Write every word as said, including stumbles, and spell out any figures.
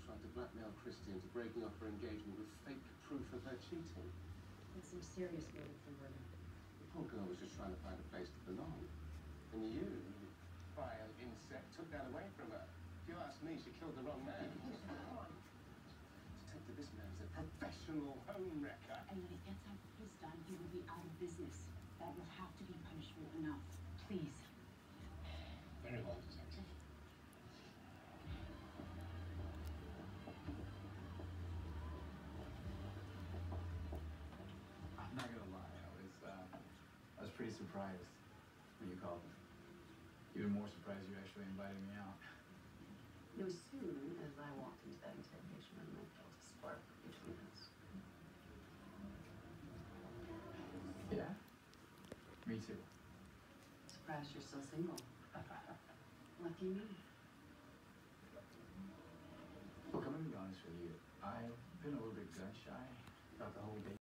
tried to blackmail Christy into breaking off her engagement with fake proof of her cheating. That's some serious motive for murder. The poor girl was just trying to find a place to belong. And you, you vile insect, took that away from her. If you ask me, she killed the wrong man. Detective, this man's a professional home wrecker. And when it gets out of his done, he will be out of business. That will have to be punishment enough. Please. Very well, Detective. I'm not gonna lie, I was, uh, I was pretty surprised when you called me. Even more surprised you actually invited me out. It was soon as I walked into that interrogation room, I felt a spark between us. Yeah? Me too. Surprised you're still single. Lucky me. Look, I'm gonna be honest with you. I've been a little bit gun shy about the whole date.